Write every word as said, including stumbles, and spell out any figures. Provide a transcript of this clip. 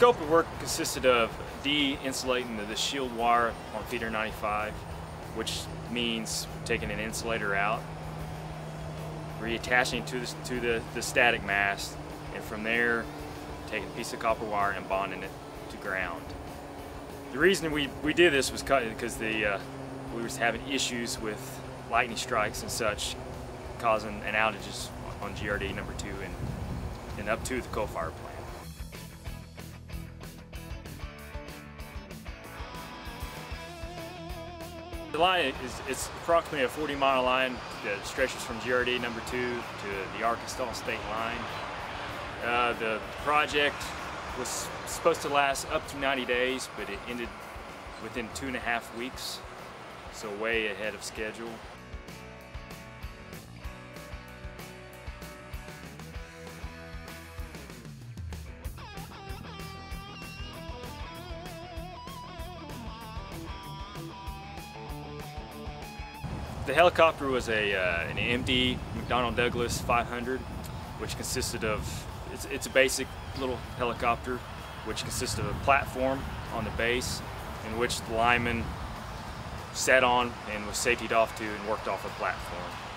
scope of work consisted of de-insulating the, the shield wire on feeder ninety-five, which means taking an insulator out, reattaching it to, the, to the, the static mast, and from there taking a piece of copper wire and bonding it to ground. The reason we, we did this was because the uh, we was having issues with lightning strikes and such, causing an outages on G R D A number two and, and up to the coal-fired plant. The line is it's approximately a forty mile line that stretches from G R D A number two to the Arkansas state line. Uh, the project was supposed to last up to ninety days, but it ended within two and a half weeks, so way ahead of schedule. The helicopter was a uh, an M D McDonnell Douglas five hundred, which consisted of, it's, it's a basic little helicopter, which consists of a platform on the base in which the lineman sat on and was safetied off to and worked off a platform.